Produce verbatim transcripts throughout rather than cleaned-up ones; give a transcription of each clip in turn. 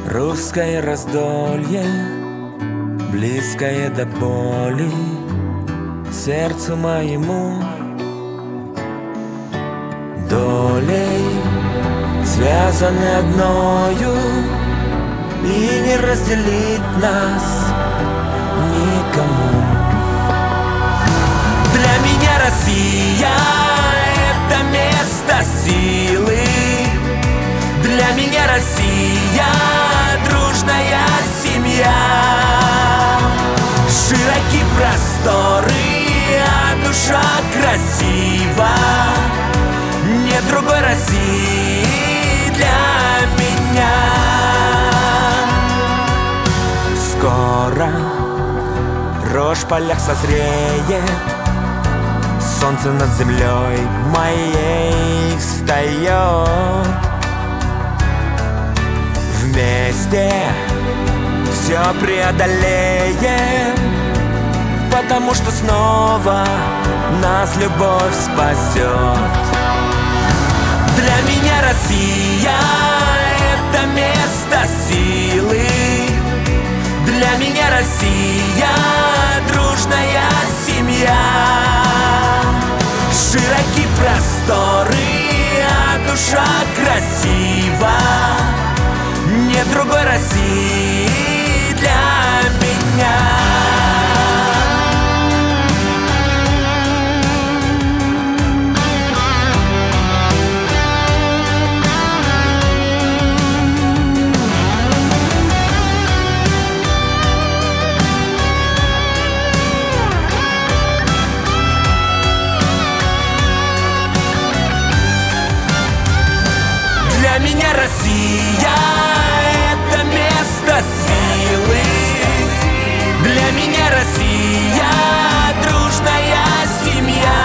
Русское раздолье, близкое до боли сердцу моему. Долей связаны одною, и не разделить нас никому. Для меня Россия — это место силы. Для меня Россия — дружная семья. Широкие просторы, а душа красива. Нет другой России для меня. Скоро рожь в полях созреет, солнце над землей моей встает. Вместе все преодолеем, потому что снова нас любовь спасет. Для меня Россия — это место силы. Для меня Россия — дружная семья. Широкие просторы, а душа красива. Нет другой России для меня. Для меня Россия — это место силы. Для меня Россия — дружная семья.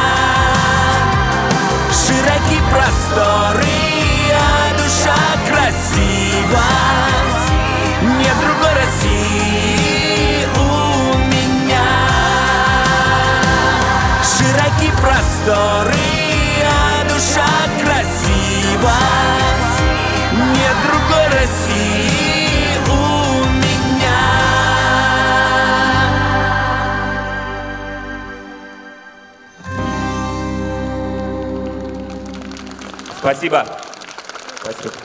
Широкие просторы, а душа красива. Нет другой России у меня. Широкие просторы, а душа красива. Нет другой России у меня. Спасибо. Спасибо.